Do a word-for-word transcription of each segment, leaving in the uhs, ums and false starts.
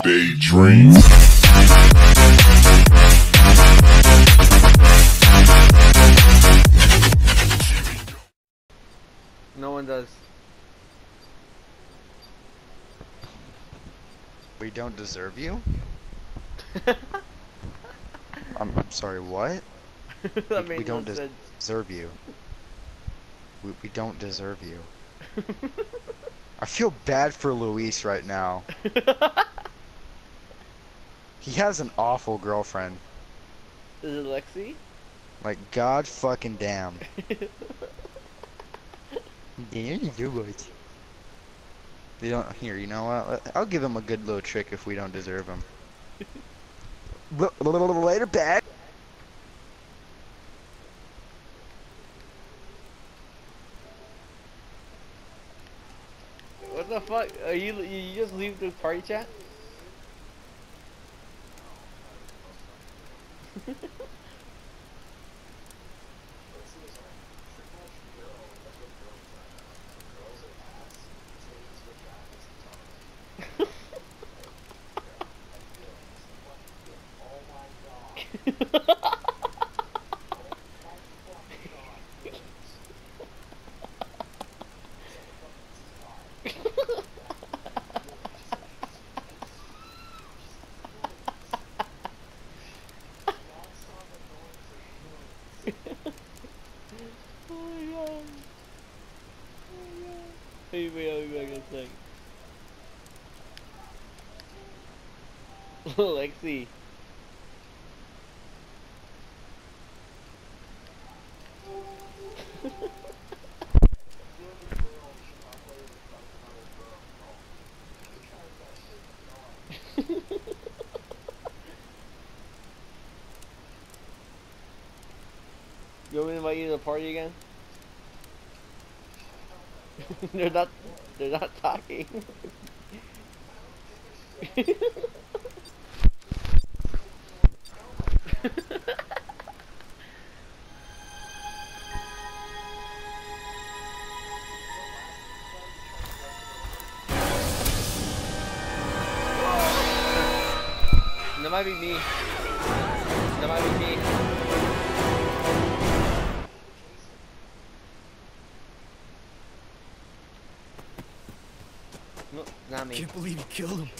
Daydream. No one does. We don't deserve you? I'm, I'm sorry, what? That we made we no don't des sense. deserve you. We, we don't deserve you. I feel bad for Luis right now. He has an awful girlfriend. Is it Lexi? Like, god fucking damn. Yeah, you do it. They don't. Here, you know what? I'll give him a good little trick if we don't deserve him. Later, bag. What the fuck? Are you you just leave the party chat? Oh my god. Oh my god. Hey, wait, I'll be back in a sec. Lexi. You want me to invite you to the party again? they're not they're not talking. That might be me. That might be me. No, not me. Can't believe you killed him.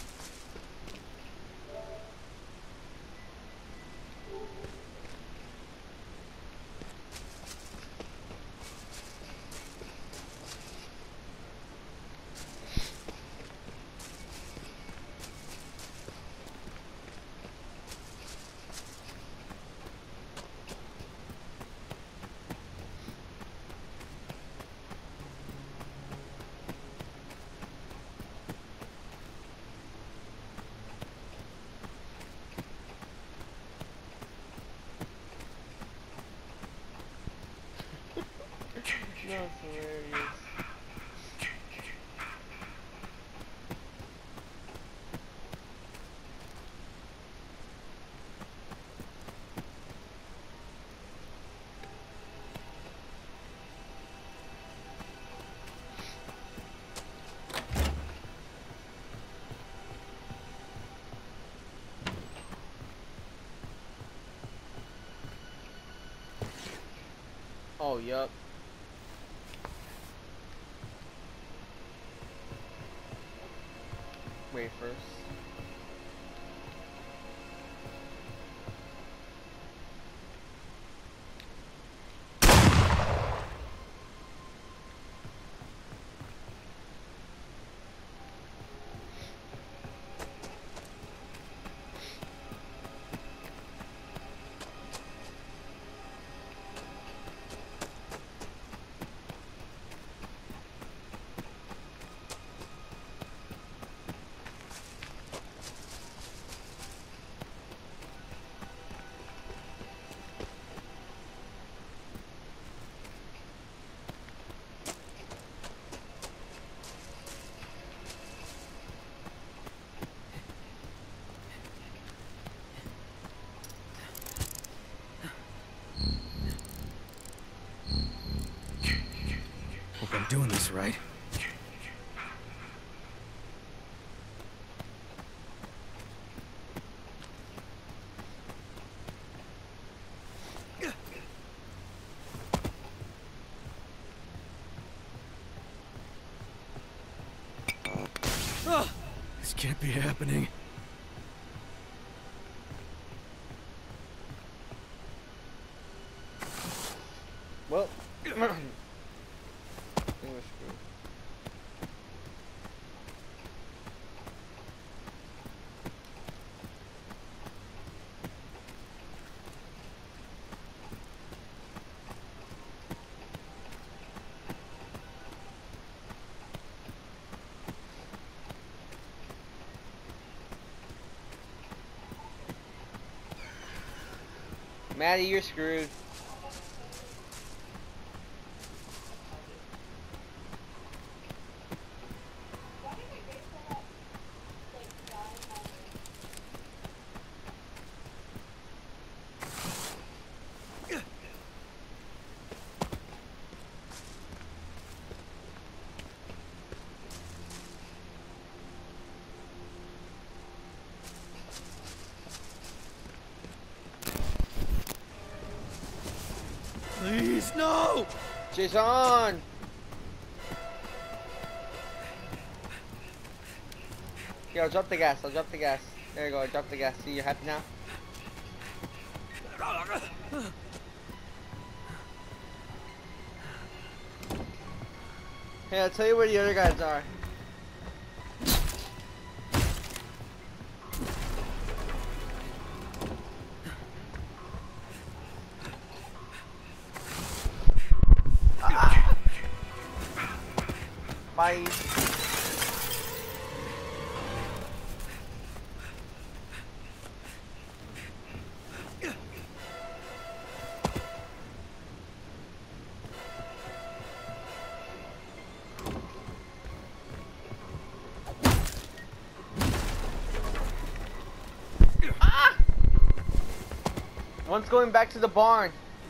That's hilarious. Oh, yup. Wait first. Hope I'm doing this right. This can't be happening. Well, I think we're screwed. Maddie, you're screwed. Please, no! Jason! Here, I'll drop the gas, I'll drop the gas. There you go, I dropped the gas. See, you're happy now? Hey, I'll tell you where the other guys are. Ah. Bye. One's going back to the barn.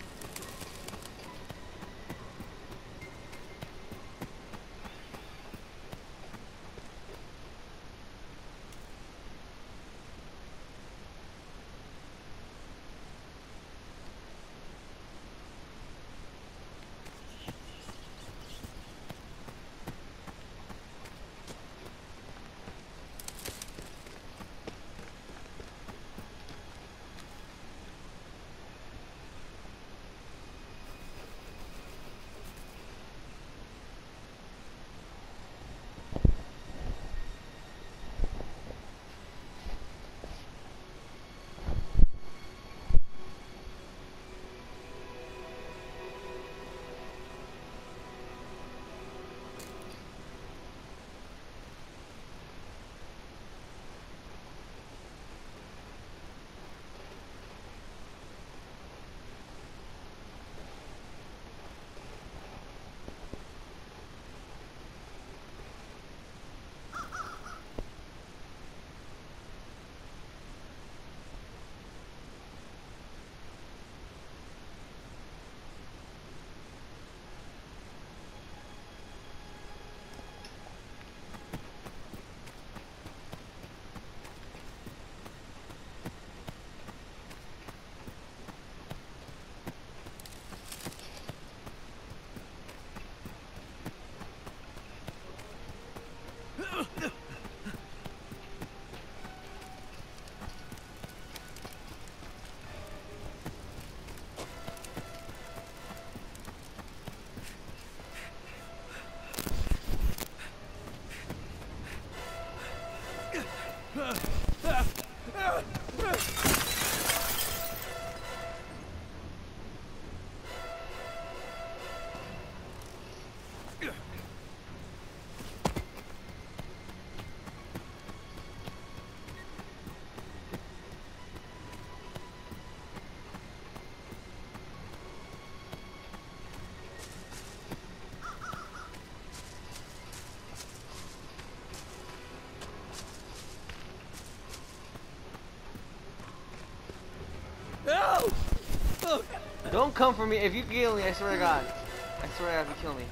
No! Oh. Don't come for me. If you kill me, I swear to God. I swear to God, if you kill me.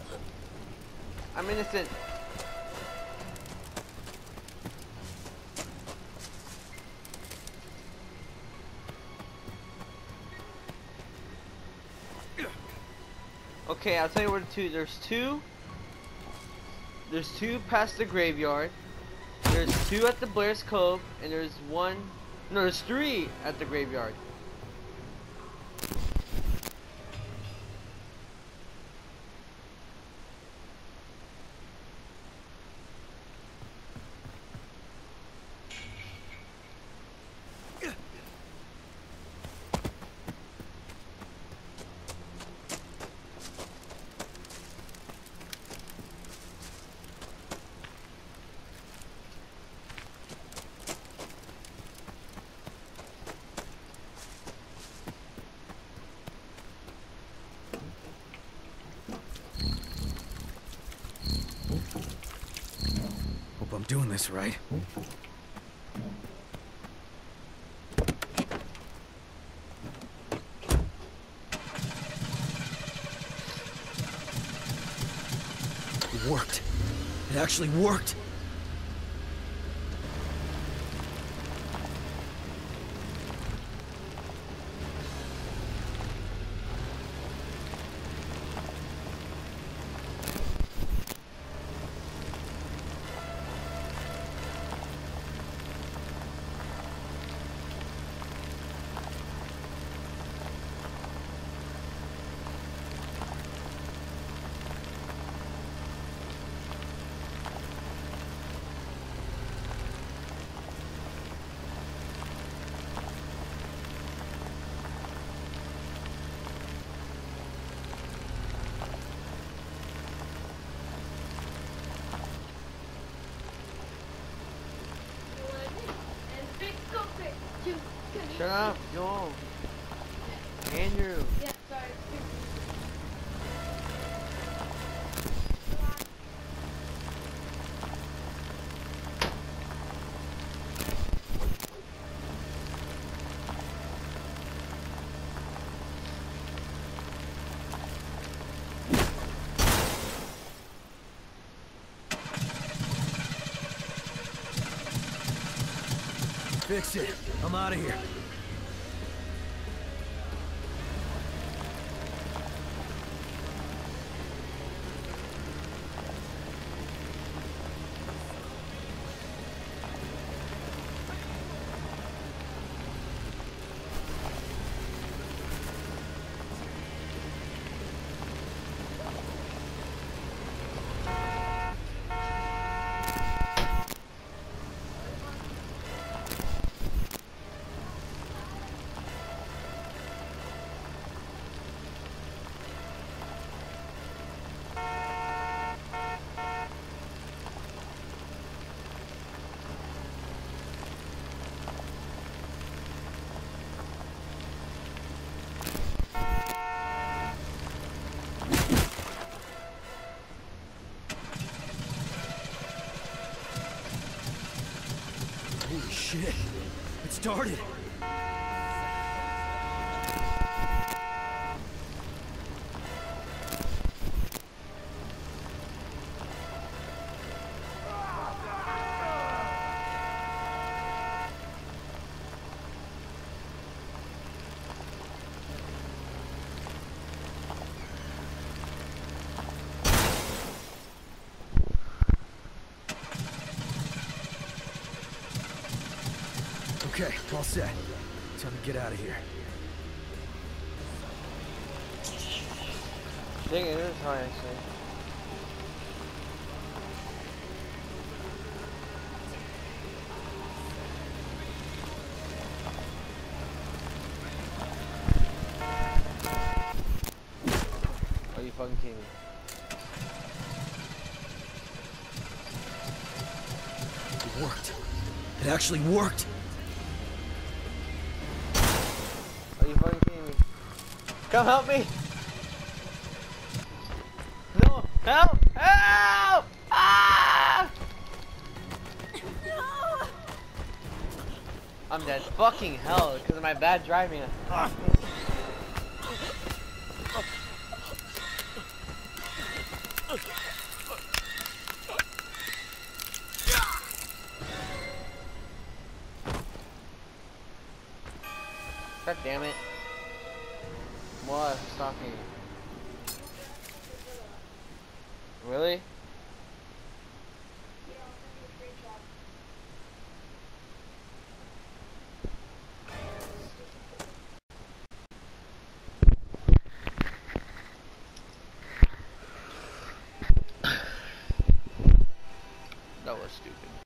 I'm innocent. Okay, I'll tell you where the two. There's two. There's two past the graveyard. There's two at the Blair's Cove, and there's one. No, there's three at the graveyard. Hope I'm doing this right. It worked. It actually worked. Shut up, yo. Andrew. Yeah, sorry. Fix it. I'm out of here. Holy shit. It started. Okay, all set. Time to get out of here. Dang it, it is hard actually. Are you fucking kidding me? It worked. It actually worked. Are you fucking kidding me? Come help me! No! Help! Help! Ah! No! I'm dead. Fucking hell, because of my bad driving. Ah. God damn it. What? Stop me. Really? stupid.